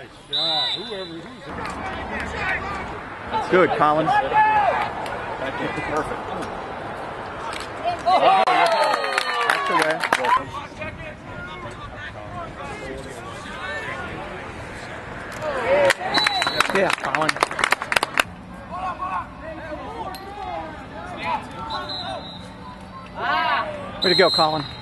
Nice shot. Who's Good, Colin. Perfect. Oh, that's away. Yeah, Colin. Way to go, Colin.